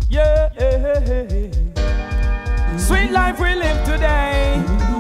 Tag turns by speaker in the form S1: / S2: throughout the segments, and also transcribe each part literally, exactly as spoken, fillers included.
S1: Yeah. Sweet life we live today.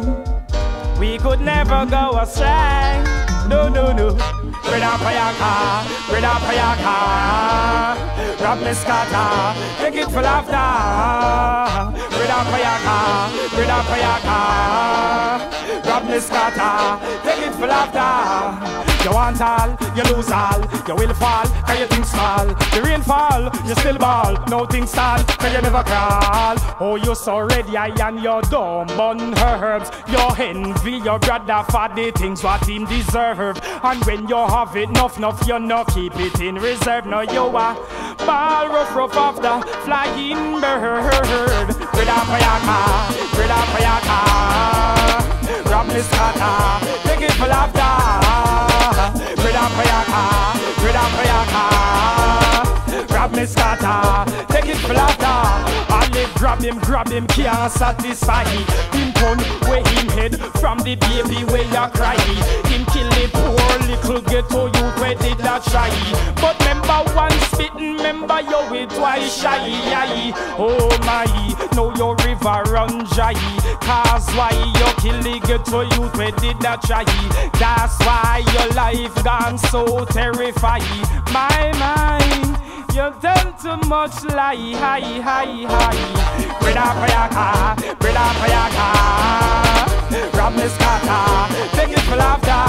S1: We could never go astray. No, no, no. Bring up your car, bring up your car. Rob me scatter, take it for laughter. Bring up your car, bring up your car. Rob me scatter, take it for laughter. You want all, you lose all. You will fall, cause you think small. The rain fall, you still ball. No thing stand, cause you never crawl. Oh, you so ready and you're dumb on herbs. You envy your brother for the things what him deserve. And when you have it, enough, enough, you no keep it in reserve. No, you are ball rough, rough off the flying bird. Rid up for your car, rid up for your car. Rob me scatter, take it for laughter. Rid up for your car, rid up for your car. Grab me scatter, take it for laughter. Only grab him, grab him, can't satisfy. Him turn where him head from the baby where you cry. Him kill the poor little ghetto youth where did that try. But remember one spitting, remember you with twice shy. Oh my, know your river run dry. Cause why you kill the ghetto youth where did that try. That's why your life gone so terrifying. My mind, you've done too much lie, high, high, high. Bring up for your car, bring up for your car. Rob me scatter, take it for laughter.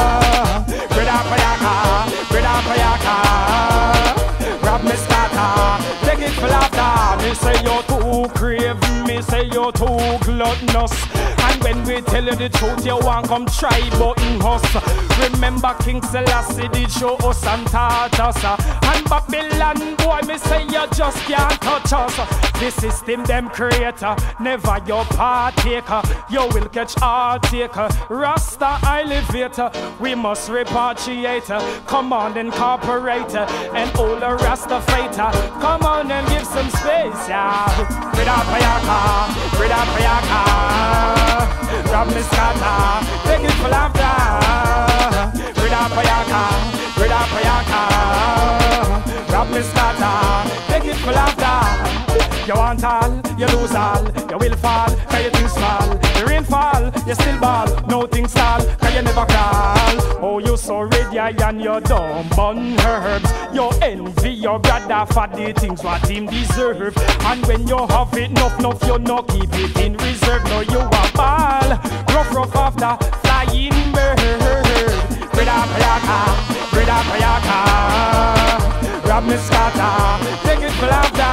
S1: Bring up for your car, bring up for your car. Rob me scatter, take it for laughter. Me say you're too crave, me say you're too gluttonous. And when we tell you the truth, you want come try button us. Remember King Selassie did show us and taught us. And Babylon boy, me say you just can't touch us. The system them creator, never your partaker. You will catch heartache. Rasta elevator, we must repatriate. Come on incorporate and all the Rasta fighter. Come on and give some space, yeah. Rid up for your car, rid up for your car. Rob me scatter, take it for laughter. Rid up for your car, rid up for your car. Rob me scatter, take it for laughter. You want all, you lose all. You will fall, cause you think small. The rain fall, you still ball. No things stall, cause you never crawl. Oh, you so ready and you're dumb on herbs. You envy your brother for the things what him deserve. And when you have it, enough, enough, you no keep it in reserve. No, you are ball, rough, rough after flying bird. Rid up for your car, rid up for your car. Rob me scatter, take it for laughter.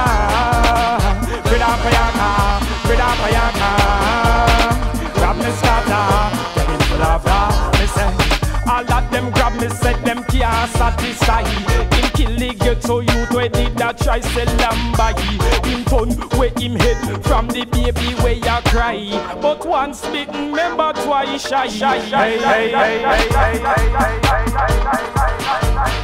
S1: Rid up for your car, rid up for your car. Grab me scatter, take it for laughter. Me say, all of them grab me, said them can't satisfy. Him kill the ghetto youth where did that try sell lambai. Him turn where him head from the baby where you cry. But once bitten, remember twice shy, shy, shy. Hey, hey, hey, hey, hey, hey, hey, hey, hey, hey, hey.